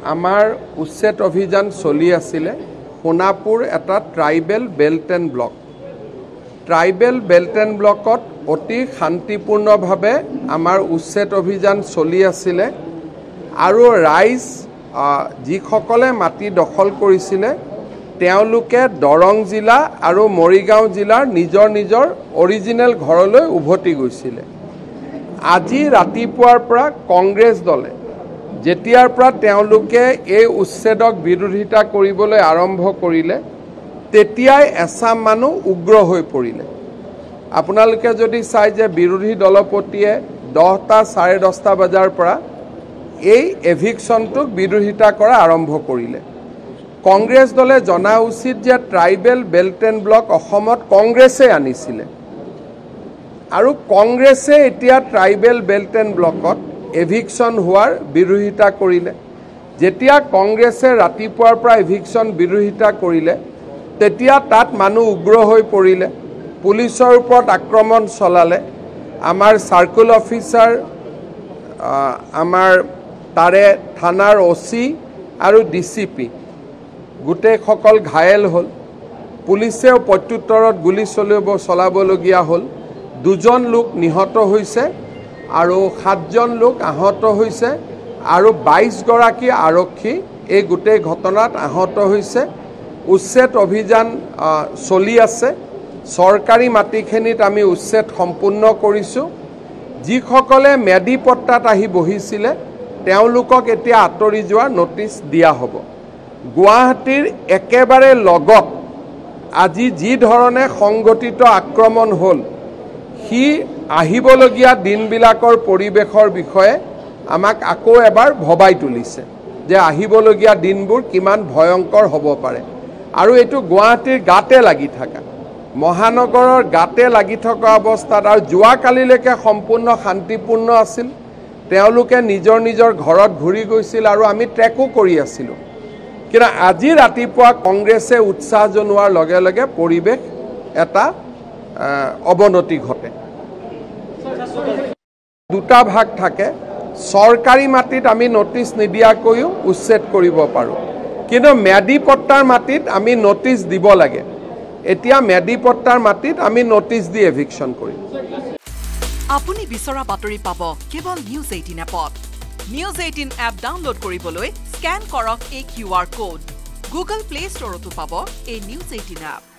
আমাৰ উচ্ছেদ অভিযান চলি আছিলে সোণাপুৰ এটা tribal belt and block tribal belt and ব্লকত অতি শান্তিপূৰ্ণভাৱে আমাৰ উচ্ছেদ অভিযান চলি আছিলে আৰু ৰাইজ যিসকলে মাটি দখল কৰিছিলে তেওঁলোকে দৰং জিলা আৰু মৰিগাঁও জিলাৰ নিজৰ নিজৰ অৰিজিনেল ঘৰলৈ উভতি গৈছিলে আজি ৰাতিপুৱাৰ পৰা কংগ্ৰেছ দলে যেতিয়াৰ পৰা তেওঁলোকে এই উচ্ছেদক বিৰোধিতা কৰিবলৈ আৰম্ভ কৰিলে তেতিয়াই এছাম মানুহ উগ্ৰ হৈ পৰিলে আপোনালোকে যদি চাই যে বিৰোধী দলপতিয়ে 10টা 10:30 বজাৰ পৰা এই এভিকশ্যনটোক বিৰোধিতা কৰা আৰম্ভ কৰিলে কংগ্ৰেছ দলে জনা উচিত যে ট্ৰাইবেল বেল্ট এণ্ড ব্লক অসমত কংগ্ৰেছে আনিছিলে আৰু কংগ্ৰেছে এতিয়া ট্ৰাইবেল বেল্ট এণ্ড ব্লকত এভিকশ্যন হোৱাৰ বিৰোধিতা কৰিলে যেতিয়া কংগ্ৰেছে ৰাতিপুৱাৰ পৰা এভিকশ্যন বিৰোধিতা কৰিলে তেতিয়া তাত মানুহ উগ্ৰ হৈ পৰিলে পুলিচৰ ওপৰত আক্ৰমণ চলালে আমাৰ সাৰ্কুল অফিচাৰ আমাৰ তাৰে থানাৰ ওসি আৰু ডিসিপি গোটেইসকল ঘায়েল হ'ল পুলিচেও প্ৰত্যুত্তৰত গুলি চলাবলগীয়া হ'ল দুজন লোক নিহত হৈছে আৰু 7জন লোক আহত হৈছে আৰু 22 গৰাকী আৰক্ষী এই গোটেই ঘটনাত আহত হৈছে উচ্ছেদ অভিযান চলি আছে সৰকাৰি মাটিখিনিত আমি উচ্ছেদ সম্পূৰ্ণ কৰিছো যিসকলে মেডি পট্টাত আহি বহিছিলে তেওঁলোকক এতিয়া আতৰি যোৱাৰ নোটিছ দিয়া হ'ব গুৱাহাটীৰ একেবাৰে লগত আজি যি ধৰণে সংগঠিত আক্ৰমণ হ'ল হি আহিবলগীয়া দিনবিলাকৰ পৰিবেশৰ বিষয়ে আমাক আকৌ এবাৰ ভবাই তুলিছে যে আহিবলগীয়া দিনবোৰ কিমান ভয়ংকৰ হ'ব পাৰে আৰু এটো গুৱাহাটীৰ গাতে লাগি থকা মহানগৰৰ গাতে লাগি থকা অৱস্থাত আৰু জুৱা কালিলৈকে সম্পূৰ্ণ শান্তিপূৰ্ণ আছিল তেওঁলোকে নিজৰ নিজৰ ঘৰত ঘূৰি গৈছিল আৰু আমি ট্ৰেকো কৰি আছিলো কিন্তু আজি ৰাতিপুৱা কংগ্ৰেছে উৎসাহ জনোৱাৰ লগে লগে পৰিবেশ এটা অৱনতি ঘটে দুটা ভাগ থাকে সৰকাৰি মাটিত আমি নোটিছ নিদিয়াকৈও উচ্ছেদ কৰিব পাৰো কিন্তু মেডি পট্টাৰ মাটিত আমি নোটিছ দিব লাগে এতিয়া মেডি পট্টাৰ মাটিত আমি নোটিছ দি এভিকশ্যন কৰিম আপুনি বিচৰা বাতৰি পাব কেৱল নিউজ 18 এপত নিউজ 18 এপ ডাউনলোড কৰিবলৈ স্ক্যান কৰক এই QR কোড গুগল প্লে ষ্টৰতো পাব এই নিউজ 18 এপ